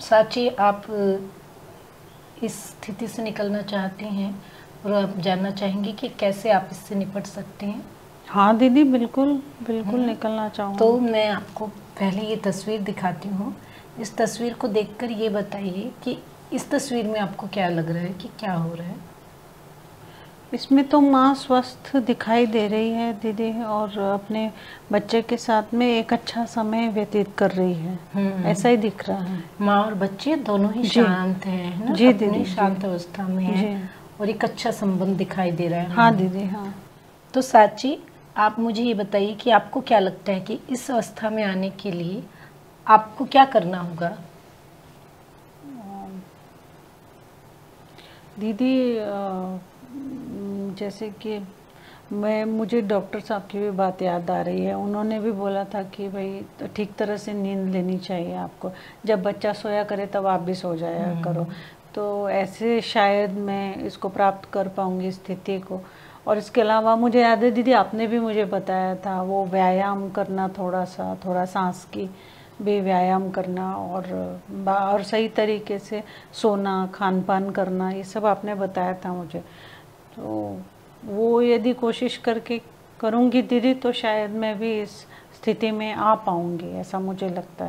साची, आप इस स्थिति से निकलना चाहती हैं और आप जानना चाहेंगी कि कैसे आप इससे निपट सकते हैं। हाँ दीदी, बिल्कुल बिल्कुल निकलना चाहूँगी। तो मैं आपको पहले ये तस्वीर दिखाती हूँ। इस तस्वीर को देखकर ये बताइए कि इस तस्वीर में आपको क्या लग रहा है कि क्या हो रहा है। इसमें तो माँ स्वस्थ दिखाई दे रही है दीदी, और अपने बच्चे के साथ में एक अच्छा समय व्यतीत कर रही है, ऐसा ही दिख रहा है। माँ और बच्चे दोनों ही शांत हैं ना, जी अपनी शांत अवस्था में हैं और एक अच्छा संबंध दिखाई दे रहा है। हाँ दीदी, हाँ। तो साची, आप मुझे ये बताइए कि आपको क्या लगता है कि इस अवस्था में आने के लिए आपको क्या करना होगा। दीदी जैसे कि मुझे डॉक्टर साहब की भी बात याद आ रही है। उन्होंने भी बोला था कि भाई ठीक तरह से नींद लेनी चाहिए आपको, जब बच्चा सोया करे तब आप भी सो जाया करो। तो ऐसे शायद मैं इसको प्राप्त कर पाऊंगी स्थिति को। और इसके अलावा मुझे याद है दीदी, आपने भी मुझे बताया था वो व्यायाम करना, थोड़ा सांस की भी व्यायाम करना, और सही तरीके से सोना, खान पान करना, ये सब आपने बताया था मुझे। तो वो यदि कोशिश करके करूँगी दीदी, तो शायद मैं भी इस स्थिति में आ पाऊँगी, ऐसा मुझे लगता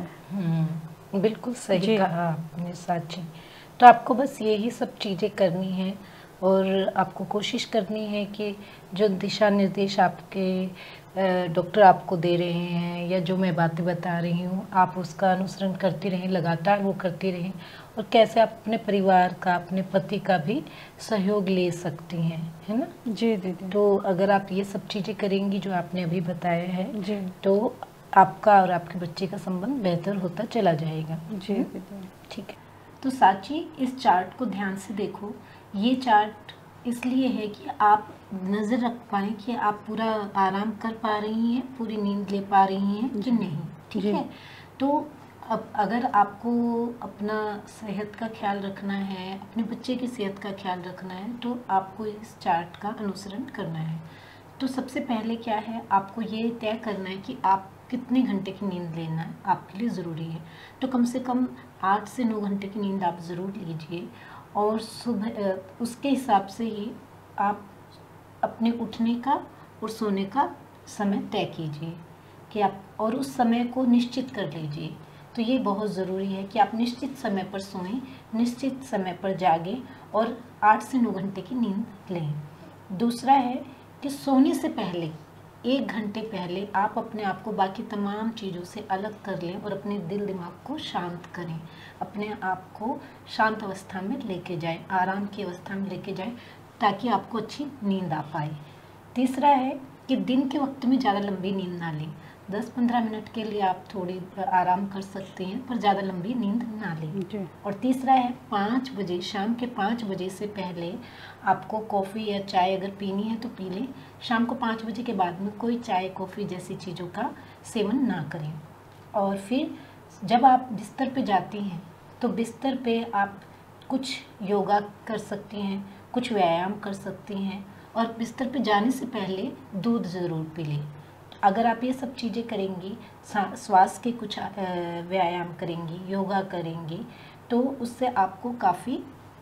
है। बिल्कुल सही कहा आपने साची। तो आपको बस यही सब चीज़ें करनी है और आपको कोशिश करनी है कि जो दिशा निर्देश आपके डॉक्टर आपको दे रहे हैं या जो मैं बातें बता रही हूँ, आप उसका अनुसरण करती रहें, लगातार वो करती रहें। और कैसे आप अपने परिवार का, अपने पति का भी सहयोग ले सकती हैं, है ना। जी दीदी। तो अगर आप ये सब चीज़ें करेंगी जो आपने अभी बताया है जी, तो आपका और आपके बच्चे का संबंध बेहतर होता चला जाएगा। जी दीदी। ठीक है। तो साची, इस चार्ट को ध्यान से देखो। ये चार्ट इसलिए है कि आप नज़र रख पाएँ कि आप पूरा आराम कर पा रही हैं, पूरी नींद ले पा रही हैं कि नहीं। ठीक है। तो अब अगर आपको अपना सेहत का ख्याल रखना है, अपने बच्चे की सेहत का ख्याल रखना है, तो आपको इस चार्ट का अनुसरण करना है। तो सबसे पहले क्या है, आपको ये तय करना है कि आप कितने घंटे की नींद लेना आपके लिए ज़रूरी है। तो कम से कम 8 से 9 घंटे की नींद आप ज़रूर लीजिए। और सुबह उसके हिसाब से ही आप अपने उठने का और सोने का समय तय कीजिए कि आप, और उस समय को निश्चित कर लीजिए। तो ये बहुत ज़रूरी है कि आप निश्चित समय पर सोएं, निश्चित समय पर जागें और 8 से 9 घंटे की नींद लें। दूसरा है कि सोने से पहले 1 घंटे पहले आप अपने आप को बाकी तमाम चीज़ों से अलग कर लें और अपने दिल दिमाग को शांत करें, अपने आप को शांत अवस्था में लेके जाएं, आराम की अवस्था में लेके जाएं, ताकि आपको अच्छी नींद आ पाए। तीसरा है कि दिन के वक्त में ज़्यादा लंबी नींद ना लें। 10-15 मिनट के लिए आप थोड़ी आराम कर सकते हैं, पर ज़्यादा लंबी नींद ना लें। और तीसरा है 5 बजे, शाम के 5 बजे से पहले आपको कॉफ़ी या चाय अगर पीनी है तो पी लें। शाम को 5 बजे के बाद में कोई चाय, कॉफ़ी जैसी चीज़ों का सेवन ना करें। और फिर जब आप बिस्तर पे जाती हैं तो बिस्तर पे आप कुछ योगा कर सकती हैं, कुछ व्यायाम कर सकती हैं, और बिस्तर पे जाने से पहले दूध ज़रूर पी लें। अगर आप ये सब चीज़ें करेंगी, श्वास के कुछ व्यायाम करेंगी, योगा करेंगी, तो उससे आपको काफ़ी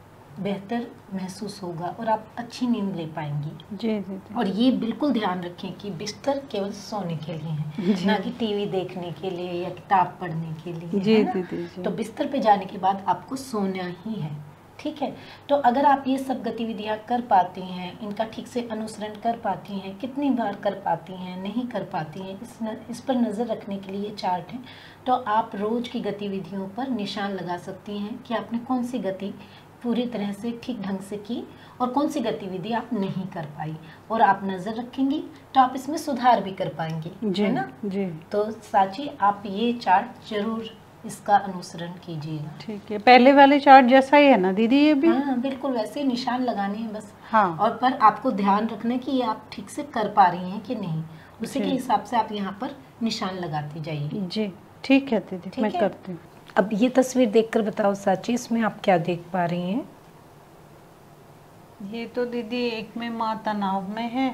बेहतर महसूस होगा और आप अच्छी नींद ले पाएंगी। जी। और ये बिल्कुल ध्यान रखें कि बिस्तर केवल सोने के लिए है, ना कि टीवी देखने के लिए या किताब पढ़ने के लिए, है ना। तो बिस्तर पे जाने के बाद आपको सोना ही है। ठीक है। तो अगर आप ये सब गतिविधियां कर पाती हैं, इनका ठीक से अनुसरण कर पाती हैं, कितनी बार कर पाती हैं, नहीं कर पाती हैं, इस पर नज़र रखने के लिए ये चार्ट है। तो आप रोज़ की गतिविधियों पर निशान लगा सकती हैं कि आपने कौन सी गति पूरी तरह से ठीक ढंग से की और कौन सी गतिविधि आप नहीं कर पाई, और आप नज़र रखेंगी तो आप इसमें सुधार भी कर पाएंगी, है ना। जी। तो साची, आप ये चार्ट जरूर इसका अनुसरण कीजिएगा। ठीक है। पहले वाले चार्ट जैसा ही है ना दीदी ये भी? हाँ, बिल्कुल वैसे ही निशान लगाने हैं बस। हाँ। और पर आपको ध्यान रखना है कि ये आप ठीक से कर पा रही हैं कि नहीं, उसी के हिसाब से आप यहाँ पर निशान लगाती जाइए। जी ठीक है दीदी, मैं करती हूँ। अब ये तस्वीर देखकर बताओ साची, इसमें आप क्या देख पा रही हैं? ये तो दीदी एक में माँ तनाव में है,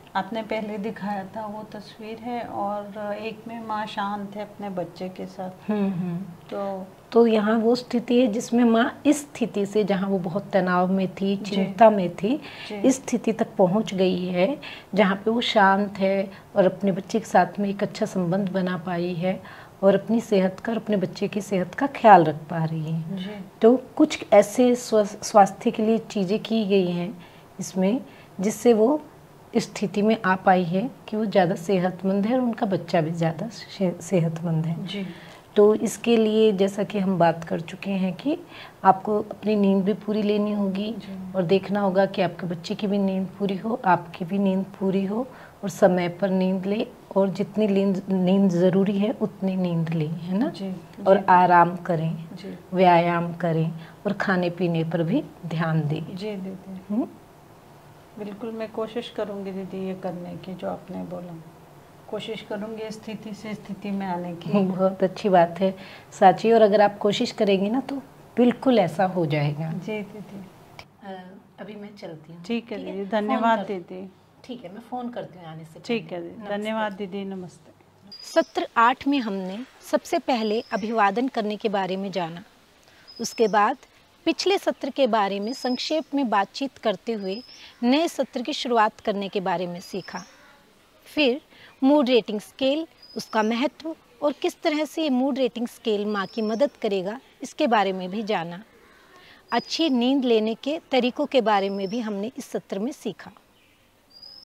आपने पहले दिखाया था वो तस्वीर है, और एक में माँ शांत है अपने बच्चे के साथ। तो यहाँ वो स्थिति है जिसमें माँ इस स्थिति से, जहाँ वो बहुत तनाव में थी, चिंता में थी, इस स्थिति तक पहुँच गई है जहाँ पे वो शांत है और अपने बच्चे के साथ में एक अच्छा संबंध बना पाई है और अपनी सेहत का और अपने बच्चे की सेहत का ख्याल रख पा रही है। तो कुछ ऐसे स्वास्थ्य के लिए चीज़ें की गई हैं इसमें जिससे वो इस स्थिति में आ पाई है कि वो ज़्यादा सेहतमंद है और उनका बच्चा भी ज़्यादा सेहतमंद है। जी। तो इसके लिए जैसा कि हम बात कर चुके हैं कि आपको अपनी नींद भी पूरी लेनी होगी और देखना होगा कि आपके बच्चे की भी नींद पूरी हो, आपकी भी नींद पूरी हो, और समय पर नींद ले, और जितनी नींद ज़रूरी है उतनी नींद लें, है ना। और आराम करें, व्यायाम करें और खाने पीने पर भी ध्यान दें। जी दीदी, बिल्कुल मैं कोशिश करूँगी दीदी ये करने की जो आपने बोला, कोशिश करूँगी स्थिति से स्थिति में आने की। बहुत अच्छी बात है साची, और अगर आप कोशिश करेंगी ना तो बिल्कुल ऐसा हो जाएगा। जी दीदी, अभी मैं चलती हूँ। ठीक है दीदी, धन्यवाद दीदी। ठीक है, मैं फ़ोन करती हूँ आने से। ठीक है दीदी, धन्यवाद दीदी, नमस्ते। सत्र 8 में हमने सबसे पहले अभिवादन करने के बारे में जाना। उसके बाद पिछले सत्र के बारे में संक्षेप में बातचीत करते हुए नए सत्र की शुरुआत करने के बारे में सीखा। फिर मूड रेटिंग स्केल, उसका महत्व और किस तरह से ये मूड रेटिंग स्केल माँ की मदद करेगा, इसके बारे में भी जाना। अच्छी नींद लेने के तरीकों के बारे में भी हमने इस सत्र में सीखा।